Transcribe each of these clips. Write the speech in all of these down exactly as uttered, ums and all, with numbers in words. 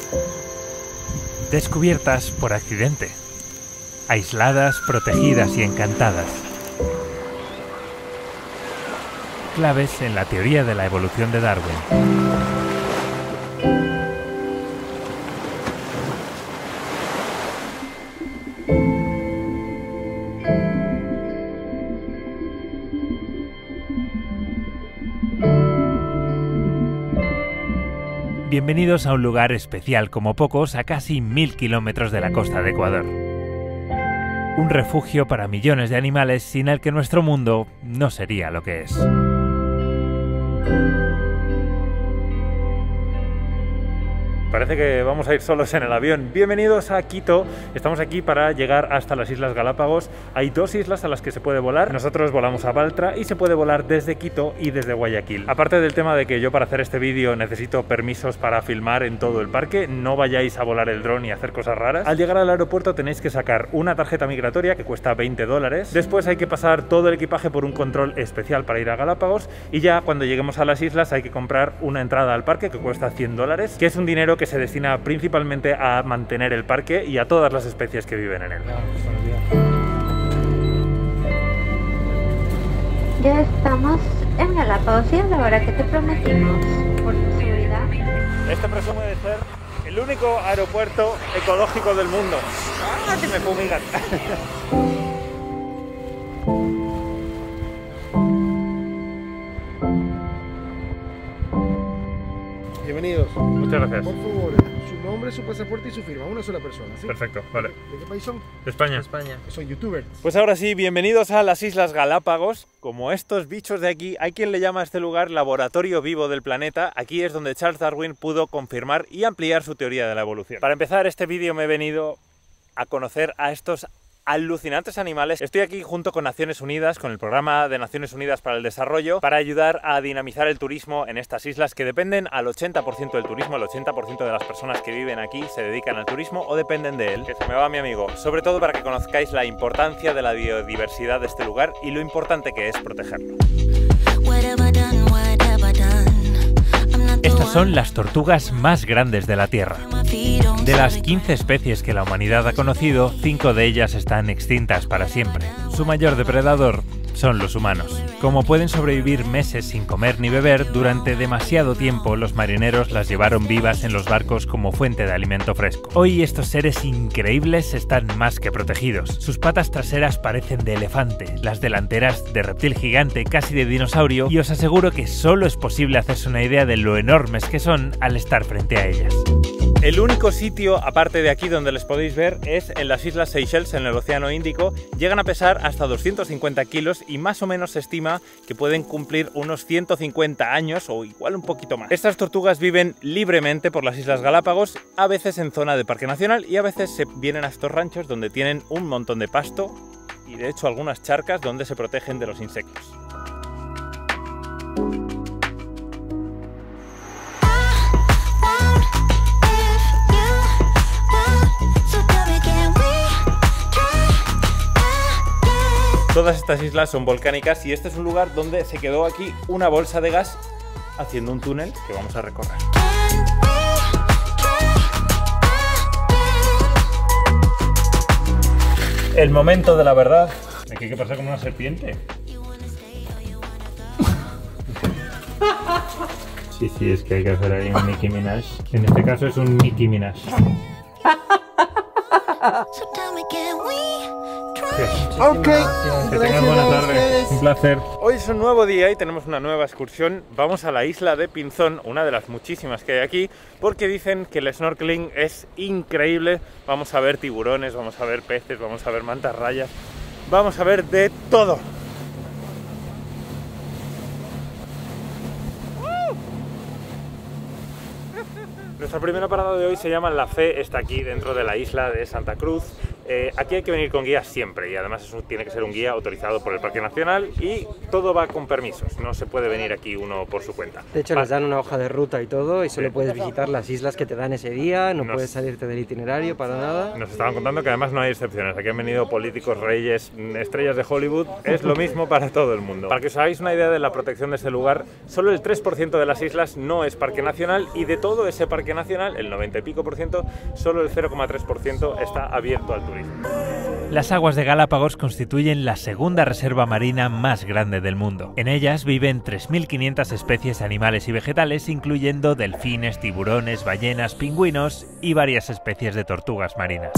Descubiertas por accidente. Aisladas, protegidas y encantadas. Claves en la teoría de la evolución de Darwin. Bienvenidos a un lugar especial como pocos a casi mil kilómetros de la costa de Ecuador. Un refugio para millones de animales sin el que nuestro mundo no sería lo que es. Parece que vamos a ir solos en el avión. Bienvenidos a Quito. Estamos aquí para llegar hasta las Islas Galápagos. Hay dos islas a las que se puede volar. Nosotros volamos a Baltra y se puede volar desde Quito y desde Guayaquil. Aparte del tema de que yo para hacer este vídeo necesito permisos para filmar en todo el parque, no vayáis a volar el dron y hacer cosas raras. Al llegar al aeropuerto tenéis que sacar una tarjeta migratoria que cuesta veinte dólares. Después hay que pasar todo el equipaje por un control especial para ir a Galápagos y ya cuando lleguemos a las islas hay que comprar una entrada al parque que cuesta cien dólares, que es un dinero que se destina principalmente a mantener el parque y a todas las especies que viven en él. Ya estamos en Galápagos y es la hora que te prometimos por tu seguridad. Este presume de ser el único aeropuerto ecológico del mundo. ¡Ah, que me fumigan! Bienvenidos. Muchas gracias. Por favor, su nombre, su pasaporte y su firma. Una sola persona, ¿sí? Perfecto, vale. ¿De qué país son? De España. España. Son youtubers. Pues ahora sí, bienvenidos a las Islas Galápagos. Como estos bichos de aquí, hay quien le llama a este lugar laboratorio vivo del planeta. Aquí es donde Charles Darwin pudo confirmar y ampliar su teoría de la evolución. Para empezar este vídeo me he venido a conocer a estos alucinantes animales. Estoy aquí junto con Naciones Unidas, con el programa de Naciones Unidas para el Desarrollo, para ayudar a dinamizar el turismo en estas islas que dependen al ochenta por ciento del turismo. El ochenta por ciento de las personas que viven aquí se dedican al turismo o dependen de él. Que se me va mi amigo. Sobre todo para que conozcáis la importancia de la biodiversidad de este lugar y lo importante que es protegerlo. Estas son las tortugas más grandes de la Tierra. De las quince especies que la humanidad ha conocido, cinco de ellas están extintas para siempre. Su mayor depredador son los humanos. Como pueden sobrevivir meses sin comer ni beber, durante demasiado tiempo los marineros las llevaron vivas en los barcos como fuente de alimento fresco. Hoy estos seres increíbles están más que protegidos. Sus patas traseras parecen de elefante, las delanteras de reptil gigante, casi de dinosaurio, y os aseguro que solo es posible hacerse una idea de lo enormes que son al estar frente a ellas. El único sitio, aparte de aquí, donde les podéis ver es en las Islas Seychelles, en el Océano Índico. Llegan a pesar hasta doscientos cincuenta kilos y más o menos se estima que pueden cumplir unos ciento cincuenta años o igual un poquito más. Estas tortugas viven libremente por las Islas Galápagos, a veces en zona de parque nacional y a veces se vienen a estos ranchos donde tienen un montón de pasto y de hecho algunas charcas donde se protegen de los insectos. Todas estas islas son volcánicas y este es un lugar donde se quedó aquí una bolsa de gas haciendo un túnel que vamos a recorrer. El momento de la verdad. Aquí hay que pasar como una serpiente. Sí, sí, es que hay que hacer ahí un Nicki Minaj. En este caso es un Nicki Minaj. Ok, que tengan buena tarde, un placer. Hoy es un nuevo día y tenemos una nueva excursión. Vamos a la isla de Pinzón, una de las muchísimas que hay aquí, porque dicen que el snorkeling es increíble. Vamos a ver tiburones, vamos a ver peces, vamos a ver mantas rayas, vamos a ver de todo. Nuestra primera parada de hoy se llama La Fe, está aquí dentro de la isla de Santa Cruz. Eh, aquí hay que venir con guía siempre y además eso tiene que ser un guía autorizado por el Parque Nacional y todo va con permisos, no se puede venir aquí uno por su cuenta. De hecho, va. les dan una hoja de ruta y todo y solo Sí. puedes visitar las islas que te dan ese día, no Nos... puedes salirte del itinerario para nada. Nos estaban contando que además no hay excepciones, aquí han venido políticos, reyes, estrellas de Hollywood, es lo mismo para todo el mundo. Para que os hagáis una idea de la protección de este lugar, solo el tres por ciento de las islas no es Parque Nacional y de todo ese Parque Nacional, el noventa y pico por ciento, solo el cero coma tres por ciento está abierto al turismo. Las aguas de Galápagos constituyen la segunda reserva marina más grande del mundo. En ellas viven tres mil quinientas especies animales y vegetales, incluyendo delfines, tiburones, ballenas, pingüinos y varias especies de tortugas marinas.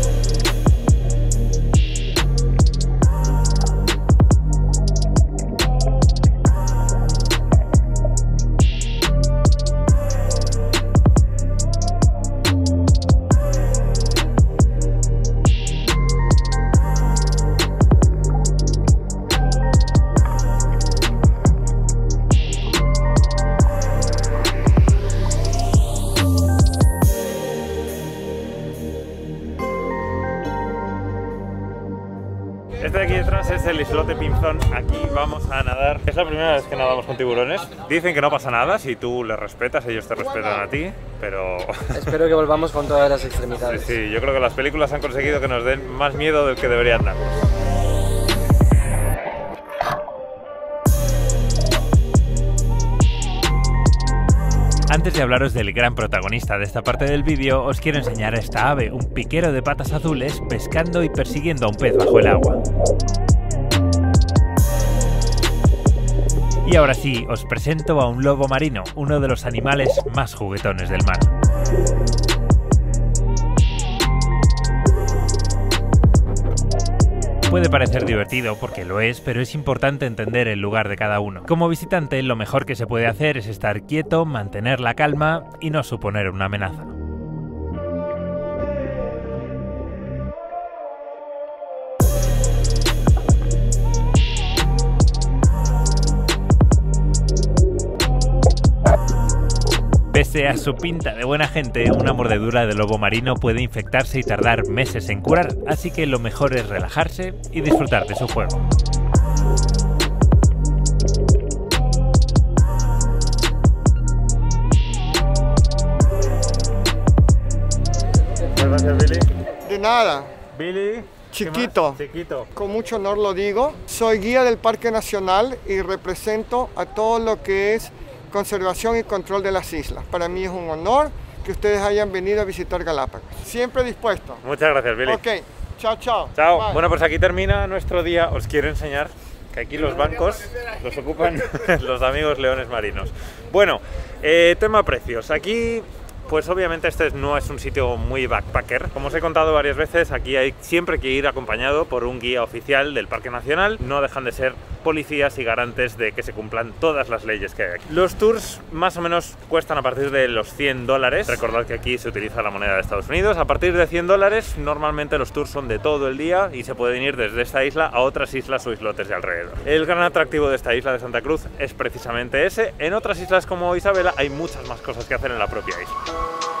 Este de aquí detrás es el islote Pinzón, aquí vamos a nadar. Es la primera vez que nadamos con tiburones. Dicen que no pasa nada si tú les respetas, ellos te respetan a ti, pero... Espero que volvamos con todas las extremidades. Sí, sí, yo creo que las películas han conseguido que nos den más miedo del que deberían darnos. Antes de hablaros del gran protagonista de esta parte del vídeo, os quiero enseñar a esta ave, un piquero de patas azules, pescando y persiguiendo a un pez bajo el agua. Y ahora sí, os presento a un lobo marino, uno de los animales más juguetones del mar. Puede parecer divertido, porque lo es, pero es importante entender el lugar de cada uno. Como visitante, lo mejor que se puede hacer es estar quieto, mantener la calma y no suponer una amenaza. Pese a su pinta de buena gente, una mordedura de lobo marino puede infectarse y tardar meses en curar, así que lo mejor es relajarse y disfrutar de su juego. Muchas gracias, Billy. De nada. Billy. Chiquito. Chiquito. Con mucho honor lo digo. Soy guía del Parque Nacional y represento a todo lo que es conservación y control de las islas. Para mí es un honor que ustedes hayan venido a visitar Galápagos. Siempre dispuesto. Muchas gracias, Billy. Ok, chao, chao. Chao. Bye. Bueno, pues aquí termina nuestro día. Os quiero enseñar que aquí los bancos los ocupan los amigos leones marinos. Bueno, eh, tema precios. Aquí... Pues obviamente este no es un sitio muy backpacker. Como os he contado varias veces, aquí hay siempre que ir acompañado por un guía oficial del Parque Nacional. No dejan de ser policías y garantes de que se cumplan todas las leyes que hay aquí. Los tours más o menos cuestan a partir de los cien dólares. Recordad que aquí se utiliza la moneda de Estados Unidos. A partir de cien dólares, normalmente los tours son de todo el día y se pueden ir desde esta isla a otras islas o islotes de alrededor. El gran atractivo de esta isla de Santa Cruz es precisamente ese. En otras islas como Isabela hay muchas más cosas que hacer en la propia isla.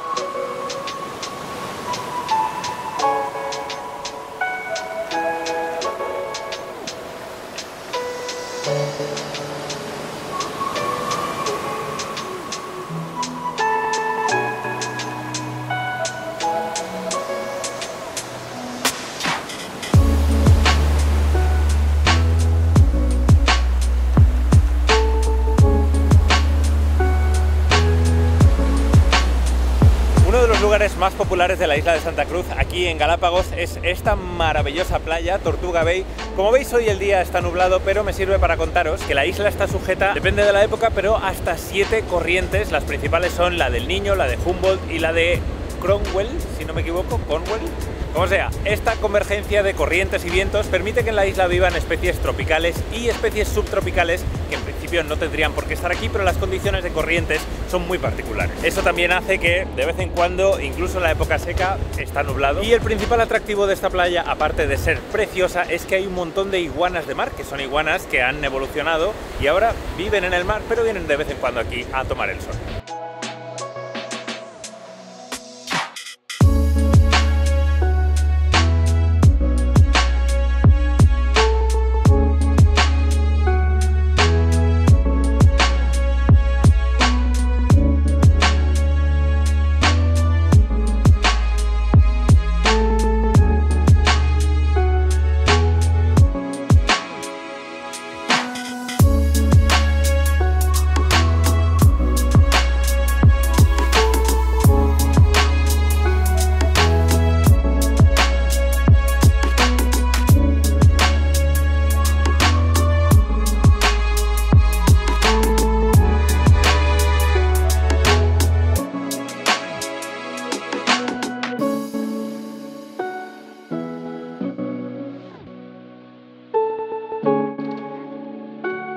Lugares más populares de la isla de Santa Cruz, aquí en Galápagos, es esta maravillosa playa, Tortuga Bay. Como veis, hoy el día está nublado, pero me sirve para contaros que la isla está sujeta, depende de la época, pero hasta siete corrientes. Las principales son la del Niño, la de Humboldt y la de Cromwell, si no me equivoco, Cornwall. Como sea, esta convergencia de corrientes y vientos permite que en la isla vivan especies tropicales y especies subtropicales que en principio no tendrían por qué estar aquí, pero las condiciones de corrientes son muy particulares. Eso también hace que de vez en cuando, incluso en la época seca, está nublado. Y el principal atractivo de esta playa, aparte de ser preciosa, es que hay un montón de iguanas de mar, que son iguanas que han evolucionado y ahora viven en el mar, pero vienen de vez en cuando aquí a tomar el sol.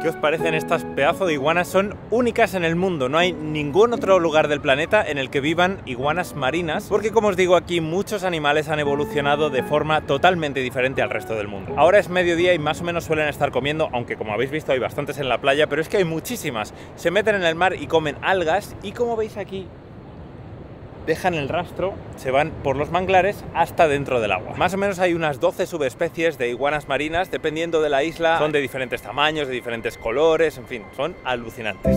¿Qué os parecen estas pedazos de iguanas? Son únicas en el mundo, no hay ningún otro lugar del planeta en el que vivan iguanas marinas, porque como os digo aquí, muchos animales han evolucionado de forma totalmente diferente al resto del mundo. Ahora es mediodía y más o menos suelen estar comiendo, aunque como habéis visto hay bastantes en la playa, pero es que hay muchísimas. Se meten en el mar y comen algas y como veis aquí, dejan el rastro, se van por los manglares hasta dentro del agua. Más o menos hay unas doce subespecies de iguanas marinas, dependiendo de la isla, son de diferentes tamaños, de diferentes colores, en fin, son alucinantes.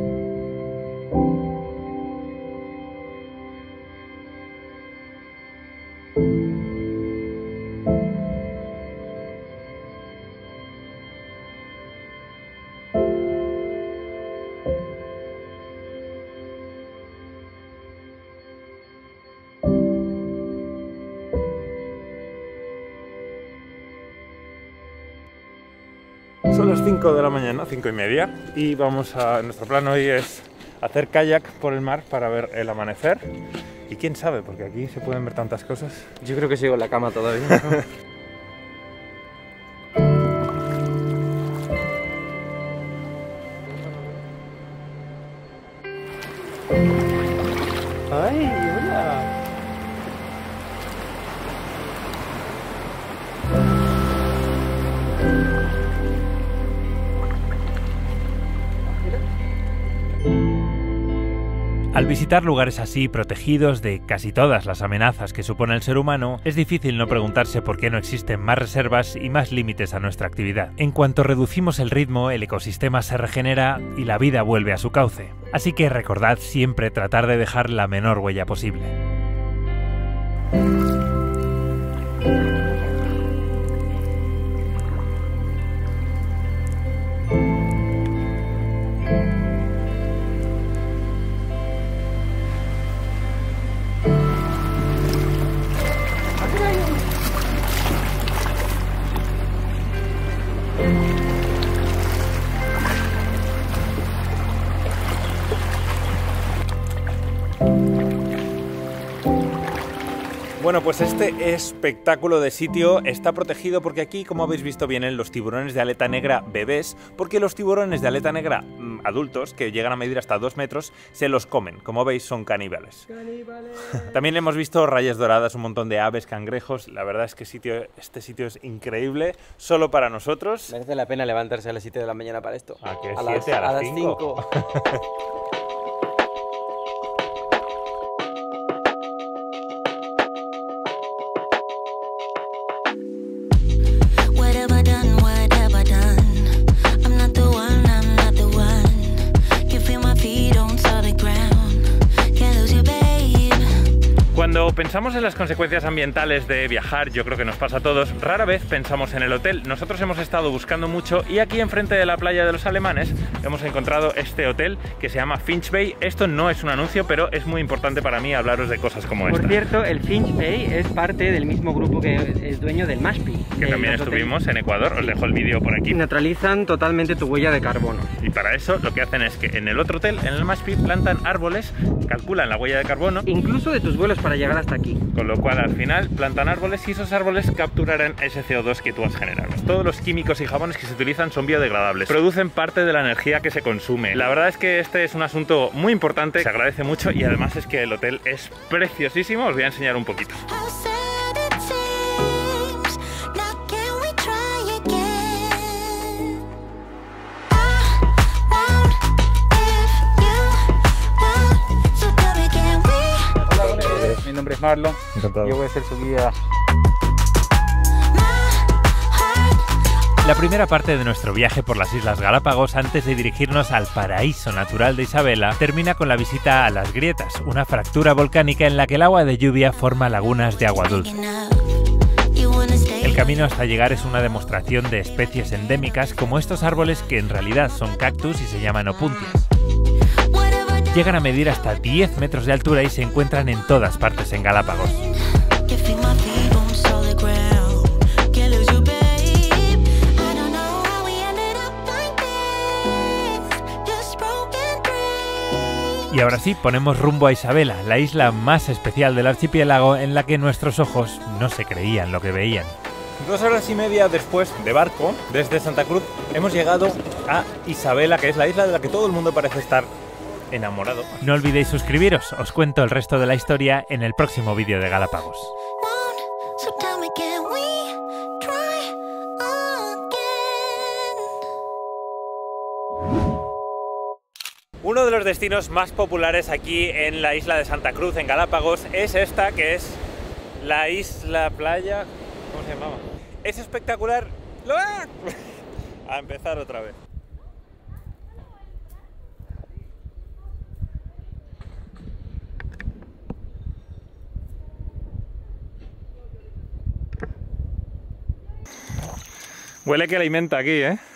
Son las cinco de la mañana, cinco y media, y vamos a... nuestro plan hoy es hacer kayak por el mar para ver el amanecer. Y quién sabe, porque aquí se pueden ver tantas cosas. Yo creo que sigo en la cama todavía. ¡Ay, hola! Al visitar lugares así, protegidos de casi todas las amenazas que supone el ser humano, es difícil no preguntarse por qué no existen más reservas y más límites a nuestra actividad. En cuanto reducimos el ritmo, el ecosistema se regenera y la vida vuelve a su cauce. Así que recordad siempre tratar de dejar la menor huella posible. Bueno, pues este espectáculo de sitio está protegido porque aquí, como habéis visto, vienen los tiburones de aleta negra bebés, porque los tiburones de aleta negra mmm, adultos, que llegan a medir hasta dos metros, se los comen. Como veis, son caníbales. ¡Caníbales! También hemos visto rayas doradas, un montón de aves, cangrejos. La verdad es que sitio, este sitio es increíble, solo para nosotros. Merece la pena levantarse a las siete de la mañana para esto. ¿A qué? A ¿siete? las, ¿A las a las cinco? Cuando pensamos en las consecuencias ambientales de viajar, yo creo que nos pasa a todos, rara vez pensamos en el hotel. Nosotros hemos estado buscando mucho y aquí enfrente de la playa de los Alemanes hemos encontrado este hotel que se llama Finch Bay. Esto no es un anuncio, pero es muy importante para mí hablaros de cosas como esta. Por cierto, el Finch Bay es parte del mismo grupo que es dueño del Mashpee. Que también estuvimos en Ecuador, os dejo el vídeo por aquí. Neutralizan totalmente tu huella de carbono. Y para eso lo que hacen es que en el otro hotel, en el Mashpee, plantan árboles, calculan la huella de carbono. Incluso de tus vuelos para llegar hasta aquí. Con lo cual al final plantan árboles y esos árboles capturarán ese C O dos que tú has generado. Todos los químicos y jabones que se utilizan son biodegradables, producen parte de la energía que se consume. La verdad es que este es un asunto muy importante, se agradece mucho y además es que el hotel es preciosísimo. Os voy a enseñar un poquito. Mi nombre es Marlon. Encantado. Yo voy a ser su guía. La primera parte de nuestro viaje por las Islas Galápagos, antes de dirigirnos al paraíso natural de Isabela, termina con la visita a las grietas, una fractura volcánica en la que el agua de lluvia forma lagunas de agua dulce. El camino hasta llegar es una demostración de especies endémicas como estos árboles que en realidad son cactus y se llaman opuntias. Llegan a medir hasta diez metros de altura y se encuentran en todas partes en Galápagos. Y ahora sí, ponemos rumbo a Isabela, la isla más especial del archipiélago en la que nuestros ojos no se creían lo que veían. Dos horas y media después de barco, desde Santa Cruz, hemos llegado a Isabela, que es la isla de la que todo el mundo parece estar enamorado. No olvidéis suscribiros, os cuento el resto de la historia en el próximo vídeo de Galápagos. Uno de los destinos más populares aquí en la isla de Santa Cruz, en Galápagos, es esta, que es la isla playa... ¿Cómo se llamaba? Es espectacular. A empezar otra vez. Huele que alimenta aquí, ¿eh?